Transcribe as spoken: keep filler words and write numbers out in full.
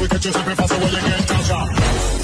we catch you slipping faster when you get touched.